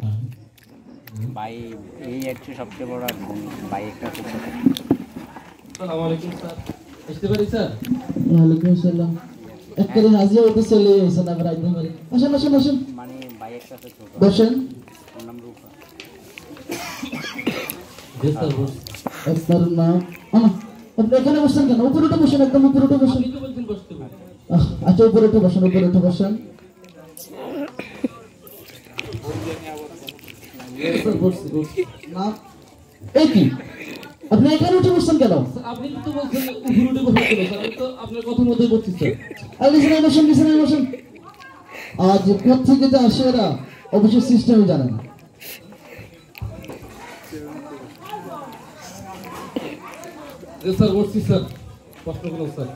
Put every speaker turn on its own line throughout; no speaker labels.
ভাই এই হচ্ছে সবচেয়ে বড় গুণ, ভাই একটা খুব ছোট।
আসসালামু আলাইকুম স্যার, আসতে পারি স্যার?
ওয়ালাইকুম আসসালাম। একবারে হাজির হতে চলে এসেছেন আমরা একদম। আসেন আসেন আসেন,
মানে ভাই একটা ছোট।
বসেন।
ওর নাম রূপা।
জি স্যার, বস।
আপনার নাম? আপনি এখানে বসছেন কেন? উপরে উঠে বসেন, একদম উপরে উঠে বসেন।
আপনি তো বলছেন বসতে হবে।
আচ্ছা উপরে উঠে বসেন, উপরে উঠে বসেন।
স্যার বসছি, বসছি।
নাম? এই কি আপনি এখানে উঠে বসছেন কেন?
স্যার আপনি তো বলছেন উপরে উঠে বসতে হবে স্যার, আমি তো আপনার কথা মতোই বলছি স্যার।
আর বিছানায় বসেন, বিছানায় বসেন। আজ কোথা থেকে যে আসে এরা অবশ্যই সিস্টেমে জানে না।
জি স্যার, বসছি স্যার, প্রশ্ন করুন স্যার।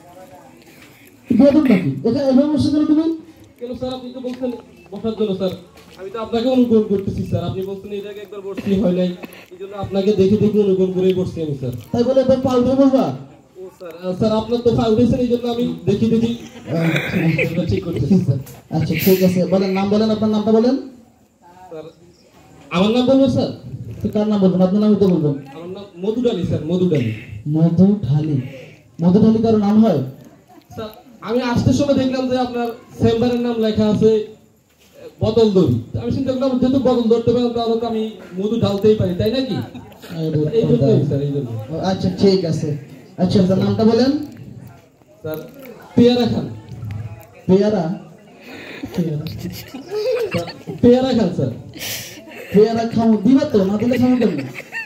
বেদম নাকি এটা এভাবে বসে কেন তুমি?
কেন স্যার, আপনি তো বলছেন বসার জন্য স্যার, আমি তো আপনাকে অনুকরণ করতেছি স্যার। আপনি বলছেন এই জায়গায় একবার বসছি হয় নাই, এই জন্য আপনাকে দেখে দেখে অনুকরণ করেই বসছি আমি স্যার।
তাই বলে এবার পা উঠে বসবা?
ও স্যার, স্যার আপনার তো পা উঠেছেন, এই জন্য আমি দেখি দেখি ঠিক করতেছি স্যার।
আচ্ছা ঠিক আছে, বলেন নাম বলেন, আপনার নামটা বলেন।
স্যার আমার নাম বলবো স্যার?
তো কার নাম বলবেন? আপনার নামই তো বলবেন।
আমার নাম মধুডালি স্যার, মধুডালি।
মধু ঢালি? মধু ঢালি কারো নাম হয়?
স্যার আমি আসতে সময় দেখলাম যে আপনার চেম্বারের নাম লেখা আছে বদল দড়ি। আমি চিন্তা করলাম যেহেতু বদল ধরতে পারেন তাহলে তো আমি মধু ঢালতেই পারি, তাই নাকি? এই জন্যই স্যার, এই জন্য।
আচ্ছা ঠিক আছে। আচ্ছা আপনার নামটা বলেন।
স্যার পেয়ারা খান।
পেয়ারা? পেয়ারা
স্যার, পেয়ারা খান স্যার।
পেয়ারা খাও দিবা তো, না দিলে খাবো কেন?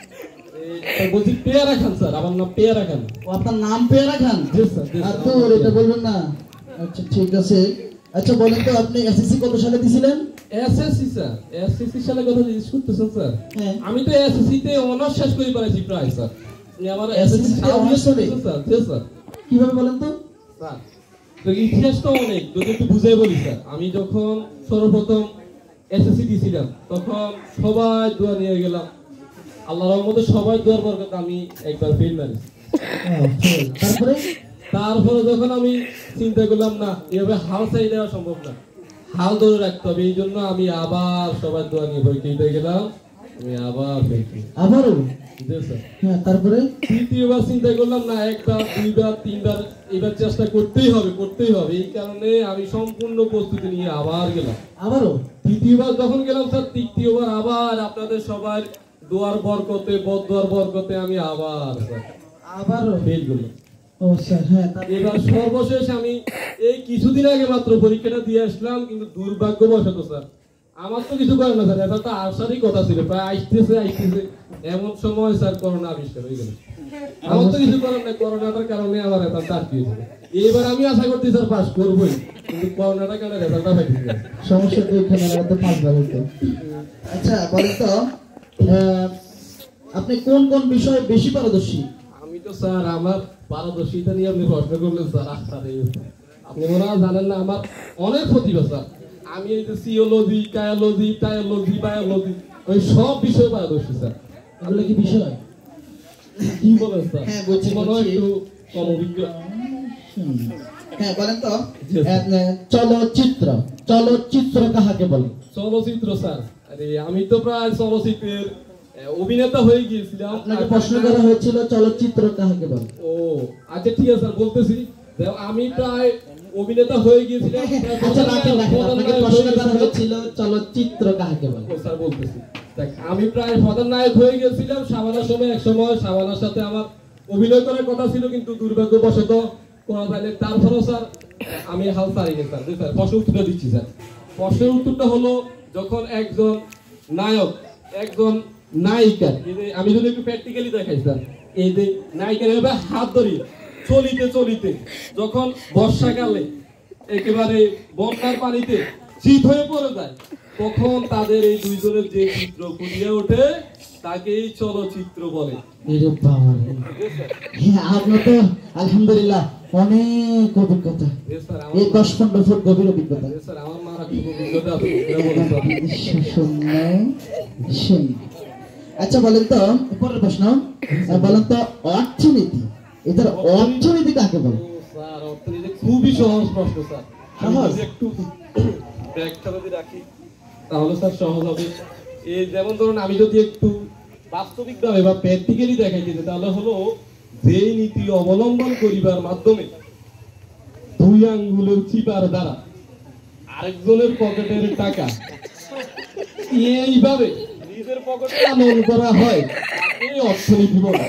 বলছি পেয়ারা খান স্যার, আমার নাম পেয়ারা খান।
ও আপনার নাম পেয়ারা খান?
জি স্যার, জি
আর
স্যার।
তো এটা বলবেন না। আচ্ছা ঠিক আছে। আচ্ছা বলেন তো আপনি এসএসসি কত সালে দিছিলেন?
এসএসসি স্যার, এসএসসি সালে কথা জিজ্ঞেস করতেছেন স্যার?
হ্যাঁ।
আমি তো এসএসসি তে অনার্স শেষ করে পাইছি প্রায় স্যার। আমার
SSC তে honours করে?
স্যার, জি স্যার।
কিভাবে বলেন তো?
স্যার তো ইতিহাস তো অনেক, যদি একটু বুঝাই বলি স্যার। আমি যখন সর্বপ্রথম এসএসসি দিয়েছিলাম তখন সবাই দোয়া নিয়ে গেলাম, আল্লাহর রহমতে সবাই দোয়ার বরকতে আমি একবার ফেল মারি।
তারপরে?
তারপরে যখন আমি চিন্তা করলাম না এভাবে হাল চাই দেওয়া সম্ভব না, হাল ধরে রাখতে হবে, এই জন্য আমি আবার সবাই দোয়া নিয়ে পরীক্ষা গেলাম, আমি আবার ফেল করি।
আবারও?
জি স্যার।
হ্যাঁ তারপরে?
তৃতীয়বার চিন্তা করলাম না একবার দুইবার তিনবার এবার চেষ্টা করতেই হবে, করতেই হবে, এই কারণে আমি সম্পূর্ণ প্রস্তুতি নিয়ে আবার গেলাম।
আবারও?
তৃতীয়বার যখন গেলাম স্যার, তৃতীয়বার আবার আপনাদের সবার দোয়ার বরকতে বদদোয়ার বরকতে আমি আবার স্যার
আবারও
ফেল করলাম।
ও স্যার হ্যাঁ।
এবার সর্বশেষ আমি এই কিছুদিন আগে মাত্র পরীক্ষাটা দিয়ে আসলাম, কিন্তু দুর্ভাগ্যবশত স্যার আমার তো কিছু করে না স্যার, এটা তো আসারই কথা ছিল, প্রায় আসতেছে এমন সময় স্যার করোনা আবিষ্কার হয়ে গেল। আমার তো কিছু করার নাই, করোনাটার কারণে আমার এটা চাকরি হয়েছে। এবার আমি আশা করছি স্যার পাস করবোই, কিন্তু করোনাটার কারণে রেজাল্টটা পাইছি স্যার।
সমস্যা তো এখানে না, তো 5 বার হতো। আচ্ছা বলেন তো আপনি কোন কোন বিষয়ে বেশি পারদর্শী?
আমি তো স্যার আমার পারদর্শিতা নিয়ে আপনি প্রশ্ন করলেন স্যার, আপনি মনে হয় জানেন না আমার অনেক প্রতিভা স্যার। আমি এই যে সিওলজি, কায়োলজি, টায়োলজি, বায়োলজি ওই সব বিষয়ে পারদর্শী স্যার।
এগুলো কি বিষয়?
কি বলেন স্যার?
হ্যাঁ, বলছি,
মনে হয়
বলছি।
একটু কম অভিজ্ঞ।
হ্যাঁ বলেন তো চলচ্চিত্র, চলচ্চিত্র কাহাকে বলে?
চলচ্চিত্র স্যার, আরে আমি তো প্রায় চলচ্চিত্রের অভিনেতা হয়ে গিয়েছিলাম।
আপনাকে প্রশ্ন করা হয়েছিল চলচ্চিত্র কাহাকে বলে।
ও আচ্ছা ঠিক আছে স্যার, বলতেছি যে আমি প্রায় অভিনেতা হয়ে গিয়েছিলাম।
আচ্ছা রাখেন রাখেন, আপনাকে প্রশ্ন করা হয়েছিল চলচ্চিত্র কাহাকে বলে।
ও স্যার বলতেছি, দেখ আমি প্রায় প্রধান নায়ক হয়ে গিয়েছিলাম শাবানার সময়। এক সময় শাবানার সাথে আমার অভিনয় করার কথা ছিল, কিন্তু দুর্ভাগ্যবশত করা যায়নি। তারপরেও স্যার আমি হাল ছাড়িনি স্যার। জি স্যার, প্রশ্নের উত্তরটা দিচ্ছি স্যার। প্রশ্নের উত্তরটা হলো, যখন একজন নায়ক একজন নায়িকা, আমি যদি একটু প্র্যাকটিক্যালি দেখাই স্যার, এই যে নায়িকার এভাবে হাত ধরি চলিতে চলিতে যখন বর্ষাকালে একেবারে বন্যার পানিতে শীত হয়ে পড়ে যায়, তখন তাদের এই দুইজনের যে চিত্র ফুটিয়ে ওঠে তাকেই চলচ্চিত্র বলে।
আপনার তো আলহামদুলিল্লাহ অনেক অভিজ্ঞতা, এই 10-15 ফুট গভীর অভিজ্ঞতা।
আমার মারা খুব অভিজ্ঞতা আছে।
আচ্ছা বলেন তো পরের প্রশ্ন, বলেন তো অর্থনীতি, এটার অর্থনীতি কাকে বলে?
স্যার অর্থনীতি খুবই সহজ প্রশ্ন স্যার,
সহজ?
একটু ব্যাখ্যা যদি রাখি তাহলে স্যার সহজ হবে। এই যেমন ধরুন আমি যদি একটু বাস্তবিকভাবে বা প্র্যাকটিক্যালি দেখাইতে চাই, তাহলে হলো যেই নীতি অবলম্বন করিবার মাধ্যমে দুই আঙ্গুলের চিপার দ্বারা আরেকজনের পকেটের টাকা এইভাবে নিজের পকেটে আনয়ন করা হয়, এই অর্থনীতি বলে।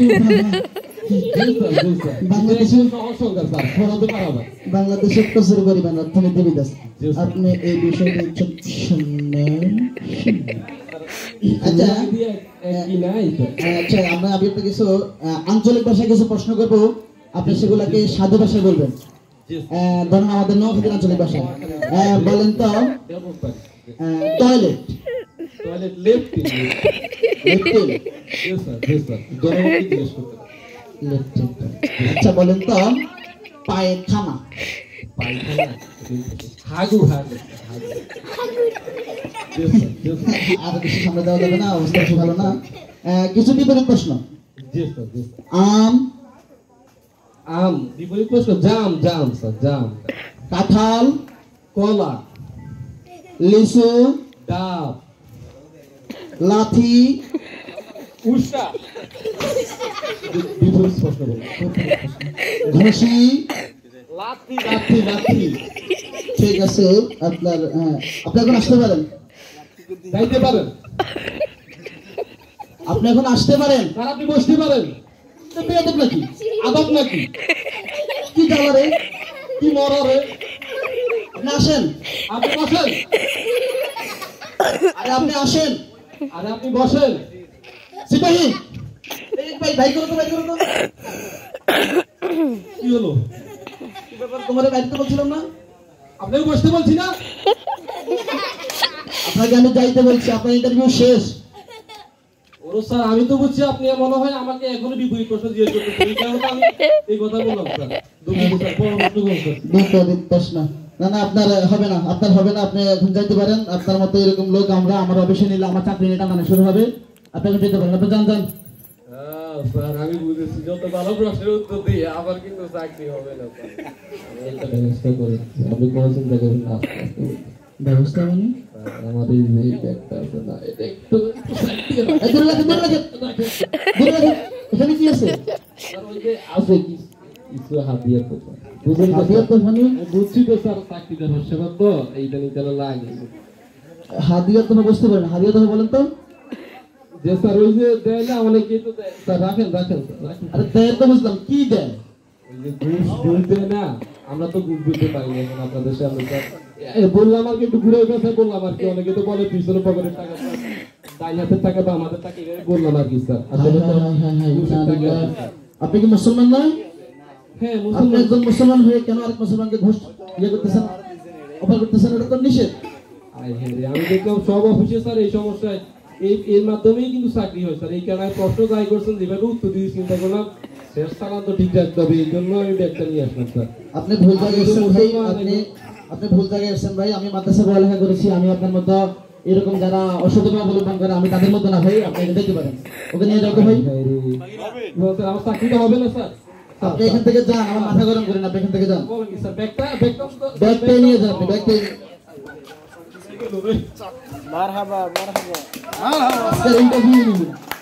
বাংলাদেশের সহজ সংখ্যা স্যার, সরাতে পারা যায়।
বাংলাদেশের প্রচুর পরিমাণ অর্থনীতিবিদ আছে, আপনি এই বিষয়টা শুনলেন। আচ্ছা আচ্ছা, আমি আপনাকে কিছু আঞ্চলিক ভাষায় কিছু প্রশ্ন করবো, আপনি সেগুলাকে সাধু ভাষায় বলবেন। ধরুন আমাদের নোয়াখালীর আঞ্চলিক ভাষায় বলেন তো, টয়লেট।
টয়লেট লেফট
আচ্ছা বলেন তো, পায়খানা।
হাগু হাগু
আর বেশি সামনে দেওয়া যাবে না, অবস্থা বেশি ভালো না। কিছু বিপরীত প্রশ্ন। আম।
আম বিপরীত প্রশ্ন। জাম জাম স্যার, জাম।
কাঁঠাল।
কলা।
লিচু।
ডাব।
লাঠি।
উষা। বিপরীত প্রশ্ন বলুন।
ঘুষি।
লাঠি লাঠি লাঠি।
ঠিক আছে, আপনার আপনি এখন আসতে পারেন।
যাইতে পারেন,
আপনি এখন আসতে পারেন।
আর আপনি বসতে পারেন।
বেয়াদব নাকি?
আদব নাকি?
কি জ্বালারে?
কি মরারে?
আপনি আসেন।
আপনি বসেন।
আরে আপনি আসেন।
আরে আপনি বসেন।
সিপাহী, এই ভাই ভাই করো তো, ভাই করো তো।
কি হলো?
কি ব্যাপার, তোমার বাড়িতে বলছিলাম না?
আপনাকে বসতে বলছি না?
আপনাকে আমি যাইতে বলছি, আপনার ইন্টারভিউ শেষ।
ওরো স্যার, আমি তো বুঝছি আপনি মনে হয় আমাকে এখনো বিপরীত প্রশ্ন জিজ্ঞেস করতেছেন, এই কারণে আমি এই কথা বললাম স্যার। দুঃখিত স্যার, পরবর্তী করুন স্যার।
বিপরীত প্রশ্ন না না, আপনার হবে না, আপনার হবে না। আপনি এখন যাইতে পারেন। আপনার মতো এরকম লোক আমরা আমার অফিসে নিলে আমার চাকরি নিয়ে টানানো শুরু হবে। আপনি এখন যেতে পারেন, আপনি যান যান।
স্যার আমি বুঝেছি, যত ভালো প্রশ্নের উত্তর দিই আবার কিন্তু চাকরি হবে না স্যার। একটা ব্যবস্থা করে আপনি কোনো চিন্তা করবেন না।
ব্যবস্থা মানে
আমাদের যে ব্যাগটা আছে না, এটা একটু সাইড থেকে
এই দূরে রাখেন, দূরে রাখেন, দূরে রাখেন। এখানে কি আছে?
স্যার ওই যে আছে কিছু হাতিয়ার তো বুঝুন তো
হাতিয়ার তো মানে
বুঝছি তো স্যার, চাকরি দেওয়ার সেবা তো এইটা নিতে লাগে।
হাদিয়া তো বুঝতে পারেন, হাদিয়া তো বলেন তো।
যে স্যার ওই যে দেয় না অনেকেই তো দেয় স্যার, রাখেন রাখেন রাখেন।
আরে দেয় তো বুঝলাম, কি দেয়?
ওই যে ঘুষ দেয় না, আমরা তো ঘুষ দিতে পারি না এখন আপনাদের সামনে স্যার। বললাম আর কি একটু ঘুরে গেছে, বললাম আর কি। অনেকে তো বলে পিছনে পকেটের টাকা, ডাইন হাতের টাকা বা আমাদের টাকা, বললাম আর কি স্যার।
আপনি কি মুসলমান নয়?
হ্যাঁ
আপনি
মুসলমান।
একজন মুসলমান হয়ে কেন আরেক মুসলমানকে ঘুষ করতেছেন, অফার করতেছেন? এটা তো নিষেধ।
আমি দেখলাম সব অফিসে স্যার এই সমস্যায় এর মাধ্যমেই কিন্তু চাকরি হয় স্যার। এই কারণে প্রশ্ন যাই করছেন, যেভাবে উত্তর দিয়ে চিন্তা করলাম শেষ চালান তো ঠিক রাখতে হবে, এই জন্য আমি ব্যাগটা নিয়ে আসলাম স্যার।
আপনি ভুল জায়গায় এসেছেন ভাই, আপনি ভুল জায়গায় এসেছেন ভাই। আমি মাদ্রাসায় পড়ালেখা করেছি, আমি আপনার মতো এরকম যারা অসততা অবলম্বন করে আমি তাদের মতো না ভাই। আপনি এটা দেখতে পারেন, ওকে নিয়ে যাও তো ভাই।
স্যার আমার চাকরিটা হবে না স্যার।
আপনি এখান থেকে যান, আমার মাথা গরম করেন। আপনি এখান থেকে যান,
বলেন কি স্যার? ব্যাগটা
ব্যাগটা নিয়ে যান, আপনি ব্যাগটা।
মারহাবা মারহাবা।
স্যার ইন্টারভিউ নিন।